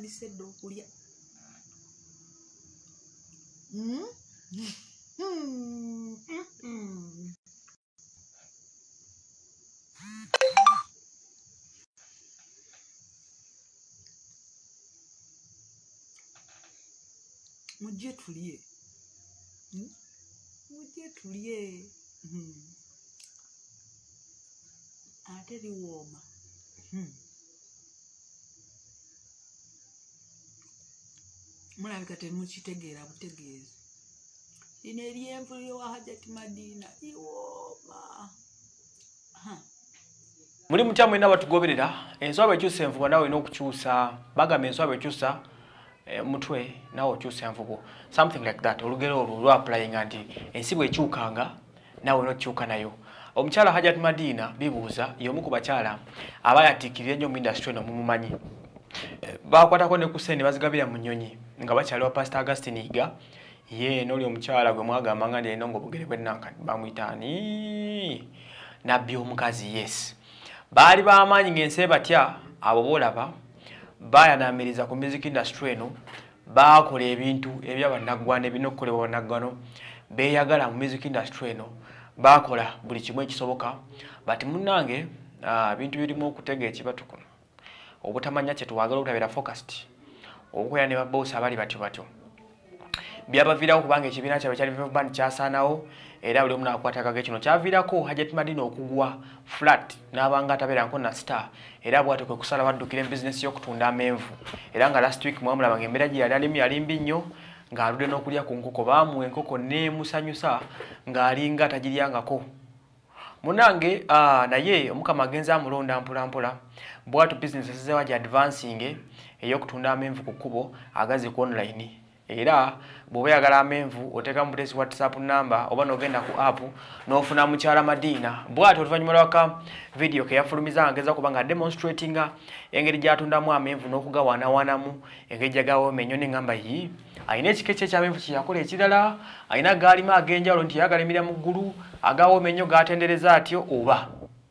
seddo okulya. Mujje tulye. Mujje tulye. Ate liwooma. Mulabika temukitegeera butegeezi. Lino eryenvu lyowa Hajati Madina liwooma. Muri mutya mwena batugoberera enswa bekyusa envuba nawe n'okukyusa bagamba enswa bekyusa mutwe nawe okyusa envubu something like that olugero olwo lwa applying nti ensibo ekyukanga nawe n'okyuka nayo. Omukyala Hajati Madina bibuuza y'omu ku bakyala abayatikirira nnyo mu industry no mumumanyi. Bakwatako ne ku ssente bazigabira mu nnyonyi nga bakyali wa Pastor Augustine Iga ye n'oli omukyala gwe mwagamba nga ndi enongo bugere bw'ennanka bamuyitaani nabbi omukazi yes. Baali b'amaanyi ng'ensi batya abo boolaba bayanamiriza ku music industry eno bakola ebintu eby'abannaggwano ebirina okukolebwa bannaggwano beeyagala mu music industry eno bakola buli kimu ekisoboka bati munnange bintu birimu okutega ekibatu kuno obutamanya kye tuwagala obutabeera focused okukola ne baboosi abali batyo byabaviirawo kubanga ekibiina kyabwe kyali band kyasaanawo era buli omu n'akwatagaga kino kyaviirako Hajati Madina okugwa flat n'abanga atabeerako na star era bw'atyo kwe kusala baddukira business y'okutunda amenvu era nga last week mwamulaba ng'embeera gye yali mbi nnyo ng'aludde n'okulya ku nkoko baamuwa enkoko neemusanyusa ng'alinga tagiryangako. Munange naye omukama agenza amulonda mpolampola bw'atyo business ezizewa gye advancing ey'okutunda amenvu ku kkubo agazi ku online. Era bw'oba oyagala amenvu oteeka mu butesi WhatsApp number oba n'ogenda ku app n'ofuna mukyala Madina bw'atyo oluvannyuma lwaka video ke yafulumiza ngeza kuba nga demonstratinga engeri gy'atundamu amenvu n'okugawaanawanamu engeri gy'agawooma ennyoni ngamba yi alina ekika eky'amenvu kye yakola ekirala alina gaalima ag'enjawulo nti yagalimira mu ggulu agawooma ennyo gaatendereza atyo oba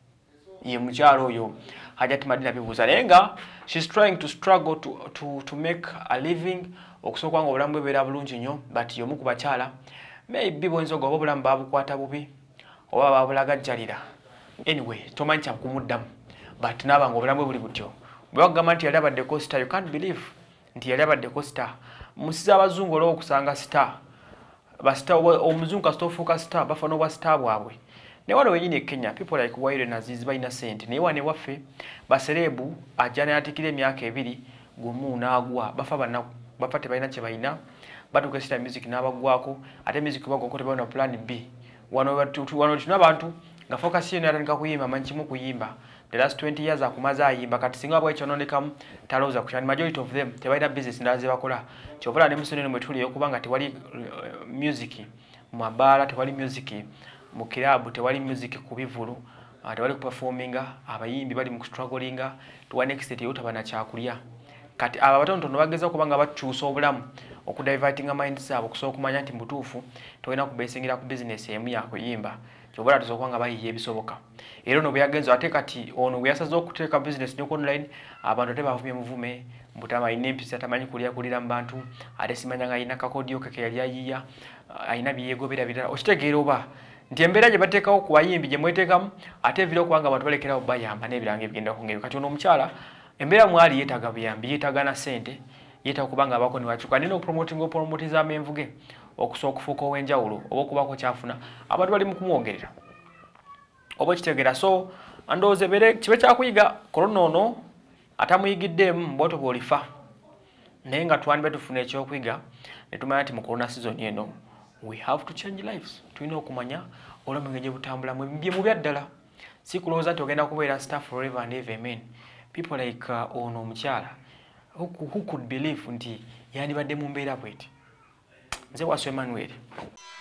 ye mukyala oyo Hajati Madina bibuuza naye nga she's trying to struggle to make a living okusoka nga obulamu bwe beera bulungi nnyo but y'omu ku bakyala maybe bw'oyinza oba obulamu baabukwata bubi oba baabulagajjalira anyway tomanyi kya kumuddamu but naaba nga obulamu bwe buli butyo bwe bakugamba nti yali abaddeko star you can't believe nti yali abaddeko star musiza abazungu olwo okusanga star basita omuzungu kasita ofuuka star bafa n'obwa star bwabwe naye wano wenyini e Kenya people like Waire na Azizi balina ssente naye wane waffe baserebu ajjana yatikira emyaka 2 gumu n'agwa bafa bannaku bafa tebalina kye balina batuuka sita music n'abagwako ate music bagwako tebalina plan B wano tuna abantu nga focus yeno yatandika kuyimba manyi kimu kuyimba the last 20 years akumaze ayimba kati singa bwekyo nonekamu talooza kukyani majority of them tebalina business ndala ze bakola kyovula ne musoneno mwe tuli okubanga tewali music mu mabaala tewali music mu kilabu tewali music ku bivulu tewali kuperforminga abayimbi bali mu strugglinga to one extent yotabana kyakulya kati aba batono bageza kubanga bakyusa obulamu okudivertinga minds zabo okusobola okumanya nti mutuufu tolina kubesingira ku business emu yakuyimba kyobala tusobola bayiye ebisoboka era no byagenzo ate kati ono byasaze okuteeka business ne online abantu tebavumye muvume mbutama inempisa tamanyi kulira mu bantu ate simanya nga ina kakodiyo keke yali ayiya ayina biyegobera bitala okitegeera oba nti embeera gye bateekawo ku bayimbi gye mweteekamu ate evira okubanga abantu balekerawo bayamba n'ebiranga ebigenda kungeri kati ono omukyala embeera mwali yeetaaga buyambi yeetaaga na ssente yeetaaga kubanga abako niwakyuka nina okupromotiza amenvu ge okusobola okufuuka ow'enjawulo oba okubako kyafuna abantu bali mu kumwogerera oba kitegeera so ndowooza kibe kyakuyiga korona ono atamuyigiddeemu bw'otyo bw'olifa naye nga twandibe tufuna ekyokuyiga ne tumanya nti mu corona season eno we have to change lives tulina okumanya olw'omwenge gye butambulamu bye mu byaddala si kulowooza nti ogenda kubeera star forever and ever amen people like ono omukyala who could believe nti yandibadde mu mbeera bweti nze Wasu Emmanuel